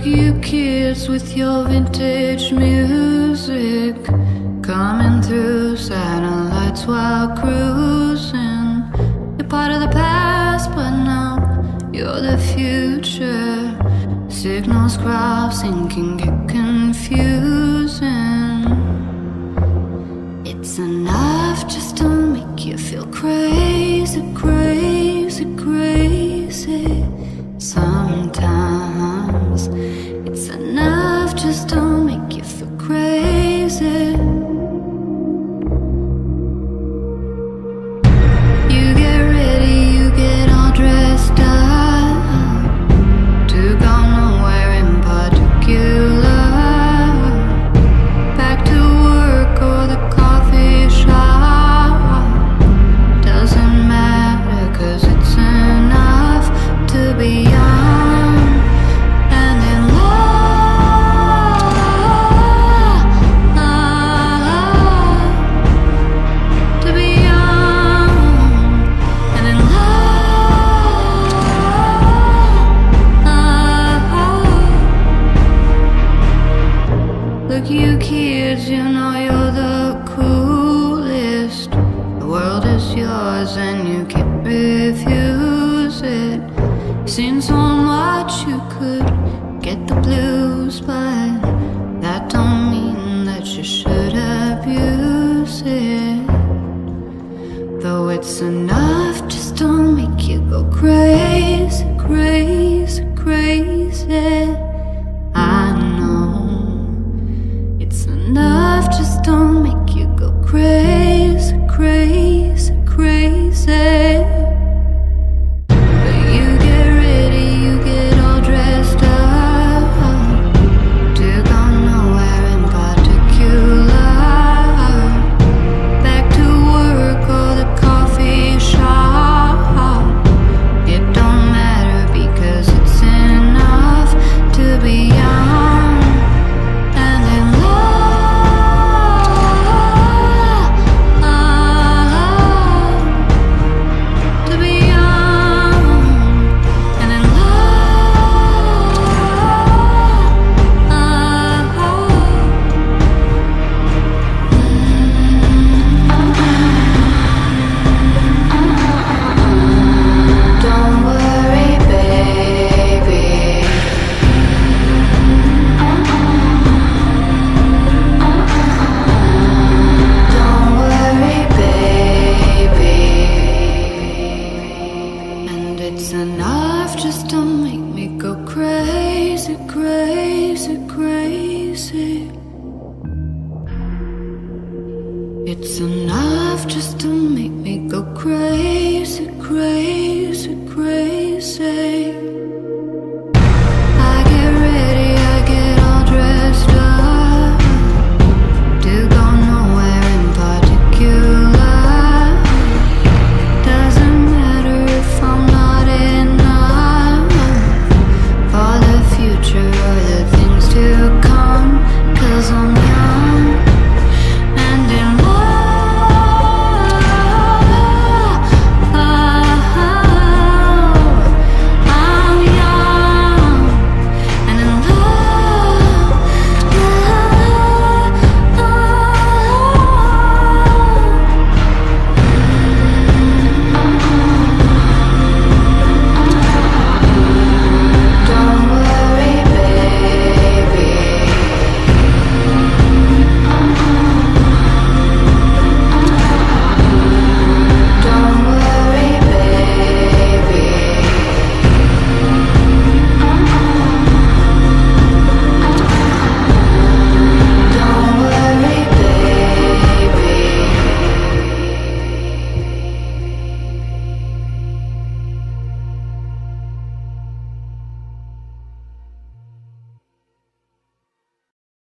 you kids with your vintage music, coming through satellites while cruising. You're part of the past, but now you're the future. Signals crossing can get confusing. It's enough just to make you feel crazy, crazy, crazy. Sometimes it's enough just to make you feel crazy. You get ready, you get all dressed up to go nowhere in particular. Back to work or the coffee shop, doesn't matter, 'cause it's enough to be young and in love. To be young and in love. Look, you kids, you know you're the coolest. The world is yours and you can't refuse it. Seen so much you could get the blues, but that don't mean that you should abuse it. Though it's enough just to make you go crazy, crazy, crazy. I know it's enough just to make you go crazy, crazy, crazy. But you get ready, you get all dressed up to go nowhere in particular. Back to work or the coffee shop, it don't matter, because it's enough to be young and in love. To be young and in love. Don't worry, baby. Don't worry, baby. And it's enough just to make me go crazy, crazy, crazy. It's enough just to make me go crazy, crazy, crazy.